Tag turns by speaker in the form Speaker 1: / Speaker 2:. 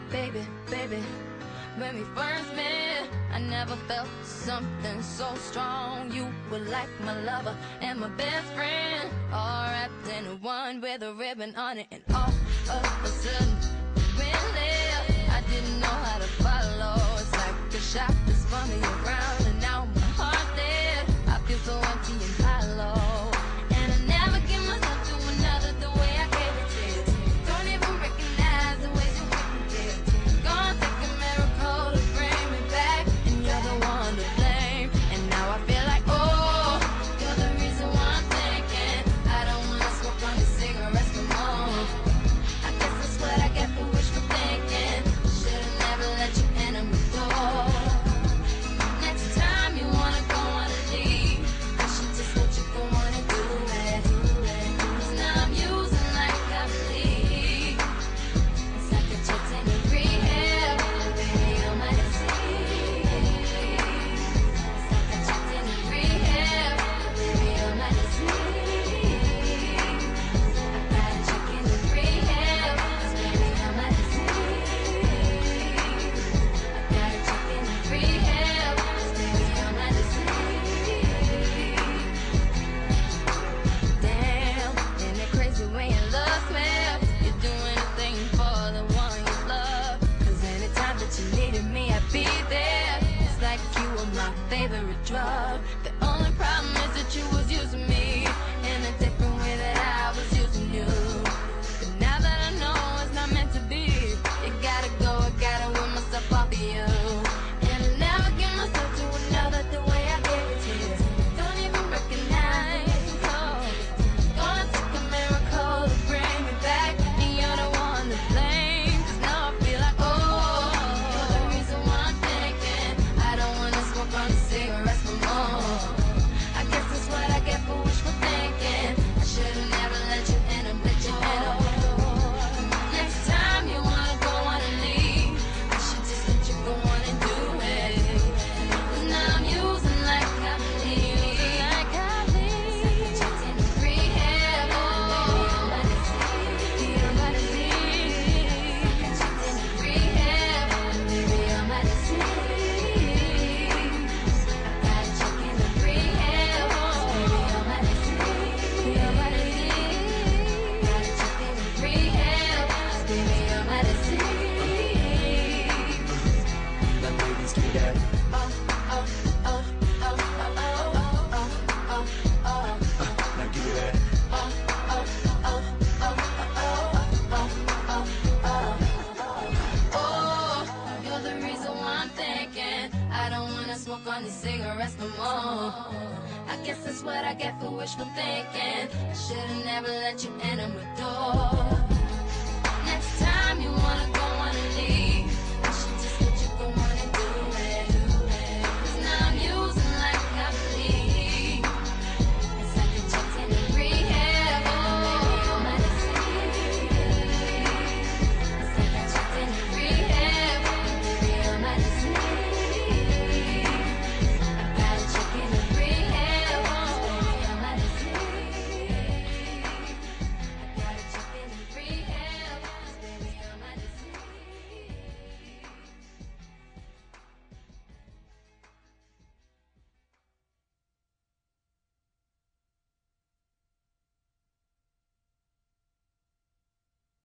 Speaker 1: Baby, baby, when we first met, I never felt something so strong. You were like my lover and my best friend, all wrapped in one with a ribbon on it. And all of a sudden, when there, I didn't know how to follow. It's like a shot that's spun me around, and now my heart there, I feel so empty and hollow. And I never give myself to another the way I gave it to you. Don't even recognize the ways you make me feel. Gonna take a miracle to bring me back, and you're the one to blame. And now I feel like, oh, you're the reason why I'm thinking I don't wanna smoke on your cigarettes no more. I guess that's what I get for wishful thinking. Should've never let you enter my door. Next time you wanna go on a leave, I should just let you go on and do it. 'Cause now I'm using like I believe. It's like a check's in your rehab, baby, you're my disease. It's like a check's in your rehab, baby, you're my disease. I got a check in your rehab, 'cause baby, you're my disease. I got a check in your rehab, 'cause baby, you're my disease. Damn, ain't it crazy when your love smells? You're doing a thing for the one you love. 'Cause anytime that you needed me, I'd be there. It's like you were my favorite drug. The only problem is that you was using me in a different way that I was using you. But now that I know it's not meant to be, you gotta go, I gotta win myself off of you. And I never give myself to another the way I gave it to you. Don't even recognize, oh. Gonna take a miracle to bring me back, and you're the one to blame. 'Cause now I feel like, oh, you're the reason why I'm thinking I don't wanna smoke on the cigarettes no more. I guess that's what I get for wishful thinking. I should've never let you in and let you in a door. Next time you wanna go on and leave, I should just let you go on and do it. 'Cause now I'm using like I believe. Like I believe. It's like a check's in your rehab, baby, you're my disease. You're my disease. It's like a check's in your rehab, baby, you're my disease. I got a check in your rehab, 'cause baby, you're my disease. You're my disease. Got a check in your rehab, 'cause baby, you're my disease.
Speaker 2: Now ladies, give me that.
Speaker 1: Oh, oh, oh, oh, oh, oh, oh, oh, oh.
Speaker 2: Now give me that.
Speaker 1: Oh, oh, oh, oh, oh, oh, oh, oh. Oh, you're the reason why I'm thinking I don't wanna smoke on these cigarettes no more. I guess that's what I get for wishful thinking. I should've never let you enter my door. Next time you wanna